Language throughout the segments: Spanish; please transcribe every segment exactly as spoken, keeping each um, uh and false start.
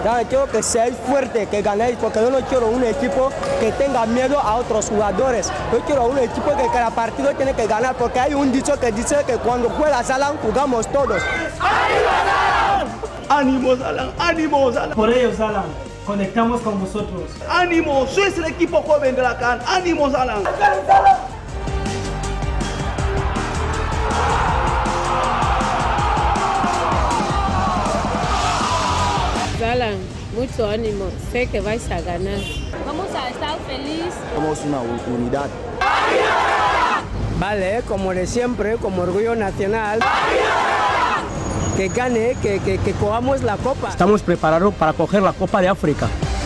Ya, quiero que seáis fuertes, que ganéis, porque yo no quiero un equipo que tenga miedo a otros jugadores. Yo quiero un equipo que cada partido tiene que ganar, porque hay un dicho que dice que cuando juega Salam jugamos todos. ¡Ánimo, Salam! ¡Ánimo, Salam! Por ello, Salam, conectamos con vosotros. ¡Ánimo! Sois el equipo joven de la C A N. ¡Ánimo, Salam! Salam, mucho ánimo, sé que vais a ganar. Vamos a estar felices. Somos una unidad. Vale, como de siempre, como orgullo nacional. Que gane, que, que, que cojamos la copa. Estamos preparados para coger la Copa de África.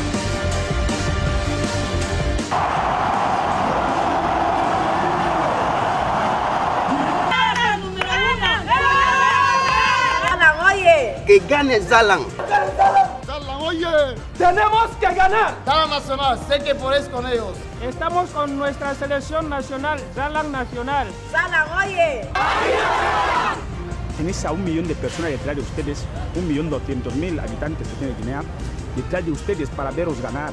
¡Que gane Salam! Salam, oye. ¡Tenemos que ganar! Salam Nacional, sé que podéis con ellos. Estamos con nuestra selección nacional, Salam Nacional. Salam, oye. Tenéis a un millón de personas detrás de ustedes, un millón doscientos mil habitantes que tiene Guinea, detrás de ustedes para veros ganar.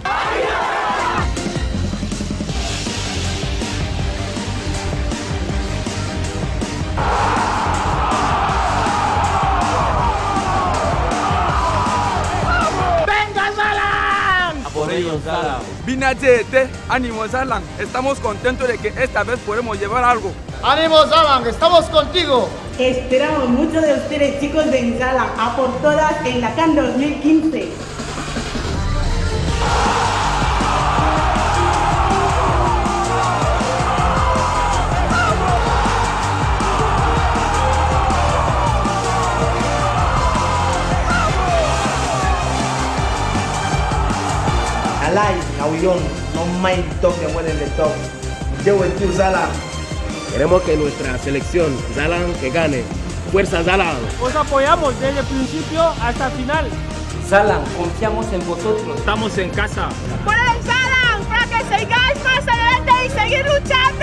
Por ello, Salam. Binajete, ánimo Salam. Estamos contentos de que esta vez podemos llevar algo. ¡Ánimo, Salam! ¡Estamos contigo! Esperamos mucho de ustedes, chicos de Salam, a por todas en la C A N dos mil quince. Alay, Nauyon, no mind top de mueren de top. Yo en tu Salam. Queremos que nuestra selección, Salam, que gane. ¡Fuerza, Salam! Os apoyamos desde el principio hasta el final. Salam, confiamos en vosotros. Estamos en casa. ¡Por el Salam! ¡Para que sigáis más adelante y seguir luchando!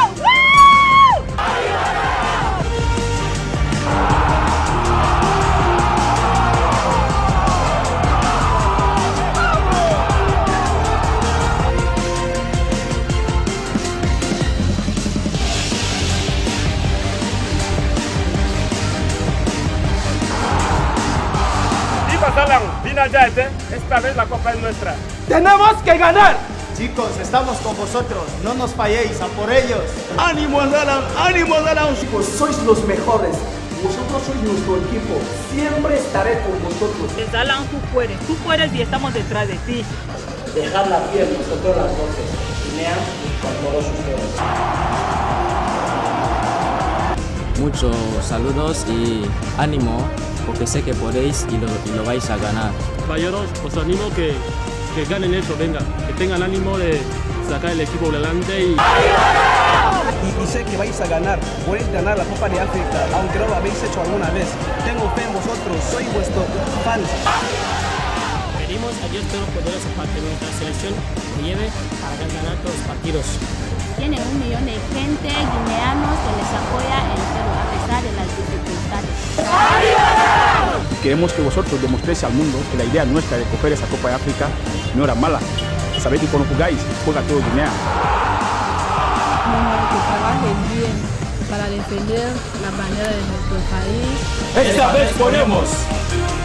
Salam, Binajete, esta vez la copa es nuestra. ¡Tenemos que ganar! Chicos, estamos con vosotros. No nos falléis, a por ellos. ¡Ánimo, Salam! ¡Ánimo, Salam! Chicos, sois los mejores. Vosotros sois nuestro equipo. Siempre estaré con vosotros. En Salam tú puedes, tú puedes y estamos detrás de ti. Dejar la piel nosotros las voces. Guinea con todos ustedes. Muchos saludos y ánimo, porque sé que podéis y lo, y lo vais a ganar. Caballeros, os animo que, que ganen eso, venga, que tengan ánimo de sacar el equipo adelante y... Y, y sé que vais a ganar, podéis ganar la Copa de África, aunque no lo habéis hecho alguna vez. Tengo fe en vosotros, soy vuestro fans. Pedimos a Dios Todopoderoso para que nuestra selección se lleve para ganar todos los partidos. Tienen un millón de gente guineanos que les apoya en todo, a pesar de las dificultades. Queremos que vosotros demostréis al mundo que la idea nuestra de coger esa Copa de África no era mala. Sabéis que cuando jugáis, juega todo Guinea. Que trabajen bien para defender la bandera de nuestro país. ¡Esta vez ponemos!